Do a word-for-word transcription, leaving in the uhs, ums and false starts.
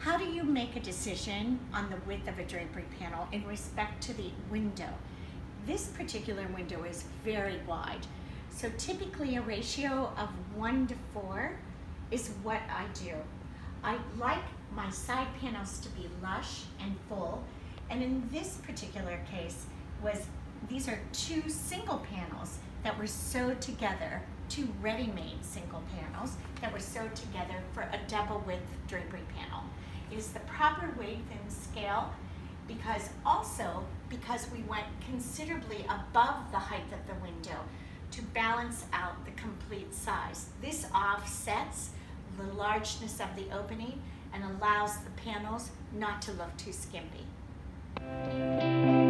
How do you make a decision on the width of a drapery panel in respect to the window? This particular window is very wide. So typically a ratio of one to four is what I do. I like my side panels to be lush and full. And in this particular case was, these are two single panels that were sewed together, two ready-made single panels that were sewed together for a double width drapery panel. It is the proper width and scale because also because we went considerably above the height of the window to balance out the complete size. This offsets the largeness of the opening and allows the panels not to look too skimpy.